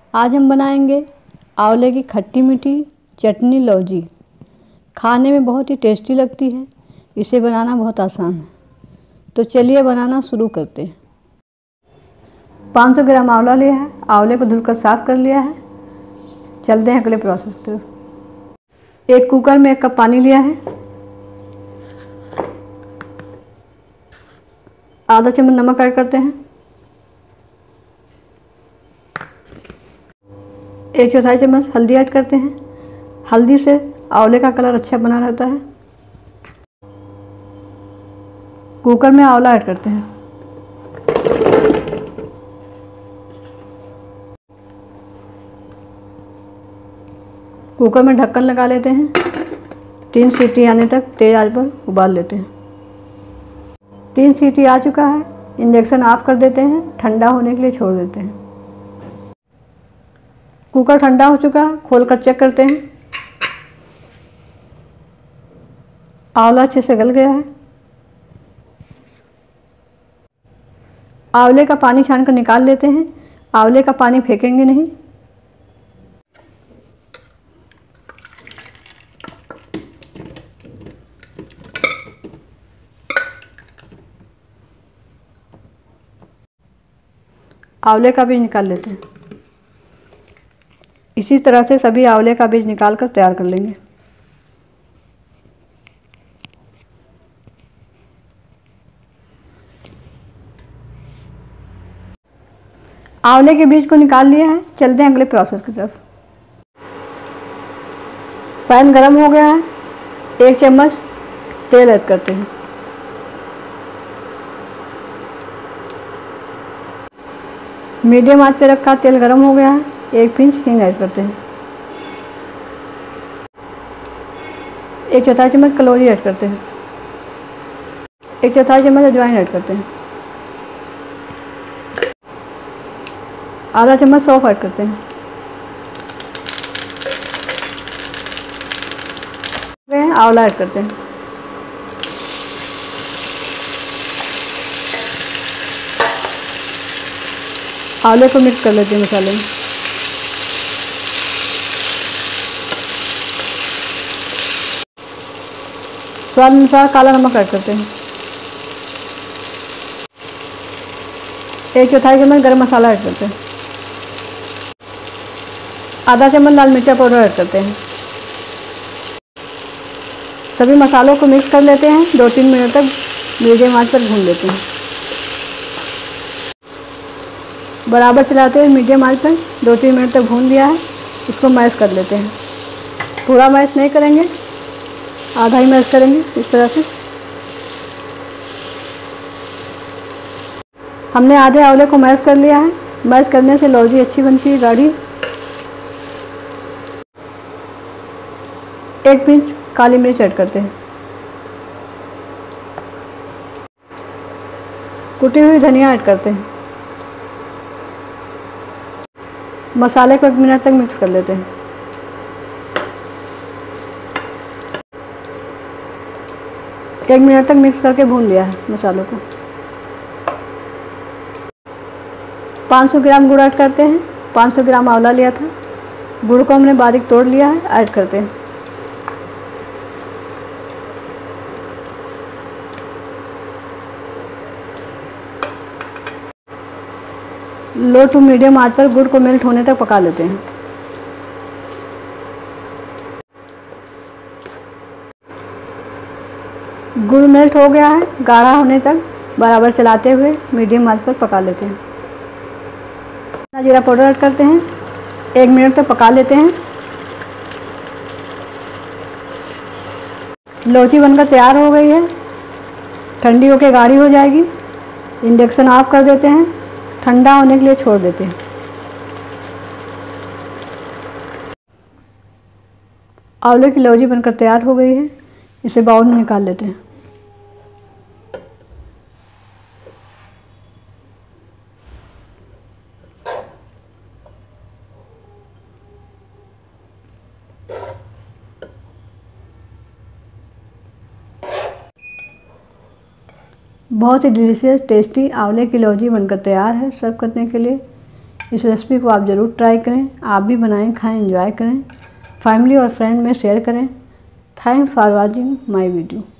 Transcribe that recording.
आज हम बनाएंगे आंवले की खट्टी मीठी चटनी लौजी। खाने में बहुत ही टेस्टी लगती है। इसे बनाना बहुत आसान है। तो चलिए बनाना शुरू करते हैं। 500 ग्राम आंवला लिया है। आंवले को धुलकर साफ कर लिया है। चलते हैं अगले प्रोसेस की तरफ। एक कुकर में 1 कप पानी लिया है। आधा चम्मच नमक ऐड करते हैं। 1/4 चम्मच हल्दी ऐड करते हैं। हल्दी से आंवले का कलर अच्छा बना रहता है। कुकर में आंवला ऐड करते हैं। कुकर में ढक्कन लगा लेते हैं। 3 सीटी आने तक तेज आंच पर उबाल लेते हैं। 3 सीटी आ चुका है। इंडक्शन ऑफ कर देते हैं। ठंडा होने के लिए छोड़ देते हैं। कुकर ठंडा हो चुका है। खोलकर चेक करते हैं। आंवला अच्छे से गल गया है। आंवले का पानी छानकर निकाल लेते हैं। आंवले का पानी फेंकेंगे नहीं। आंवले का बीज निकाल लेते हैं। इसी तरह से सभी आंवले का बीज निकालकर तैयार कर लेंगे। आंवले के बीज को निकाल लिया है। चलते हैं अगले प्रोसेस की तरफ। पैन गरम हो गया है। 1 चम्मच तेल ऐड करते हैं। मीडियम आंच पे रखा तेल गरम हो गया है। 1 पिंच हींग ऐड करते हैं। 1/4 चम्मच कलौंजी ऐड करते हैं। 1/4 चम्मच अजवाइन ऐड करते हैं। आधा चम्मच सौंफ ऐड करते हैं। आंवला ऐड करते हैं। आंवले को मिक्स कर लेते हैं मसाले में। स्वाद अनुसार काला नमक ऐड करते हैं। 1/4 चम्मच गरम मसाला ऐड करते हैं। आधा चम्मच लाल मिर्चा पाउडर ऐड करते हैं। सभी मसालों को मिक्स कर लेते हैं। 2-3 मिनट तक मीडियम आंच पर भून लेते हैं। बराबर चलाते हुए मीडियम आंच पर 2-3 मिनट तक भून लिया है। इसको मैश कर लेते हैं। पूरा मैश नहीं करेंगे, आधा ही मैश करेंगे। इस तरह से हमने आधे आंवले को मैश कर लिया है। मैश करने से लौजी अच्छी बनती है, गाढ़ी। 1 पिंच काली मिर्च ऐड करते हैं। कुटी हुई धनिया ऐड करते हैं। मसाले को 1 मिनट तक मिक्स कर लेते हैं। एक मिनट तक मिक्स करके भून लिया है मसालों को। 500 ग्राम गुड़ ऐड करते हैं। 500 ग्राम आंवला लिया था। गुड़ को हमने बारीक तोड़ लिया है, ऐड करते हैं। लो टू मीडियम आंच पर गुड़ को मेल्ट होने तक पका लेते हैं। गुड़ मेल्ट हो गया है। गाढ़ा होने तक बराबर चलाते हुए मीडियम आंच पर पका लेते हैं। जीरा पाउडर ऐड करते हैं। 1 मिनट तक पका लेते हैं। लौजी बनकर तैयार हो गई है। ठंडी होकर गाढ़ी हो जाएगी। इंडक्शन ऑफ कर देते हैं। ठंडा होने के लिए छोड़ देते हैं। आंवले की लौजी बनकर तैयार हो गई है। इसे बाउल में निकाल लेते हैं। बहुत ही डिलीशियस टेस्टी आंवले की लौजी बनकर तैयार है सर्व करने के लिए। इस रेसिपी को आप ज़रूर ट्राई करें, आप भी बनाएं, खाएं, एंजॉय करें, फैमिली और फ्रेंड में शेयर करें। Thanks for watching my video.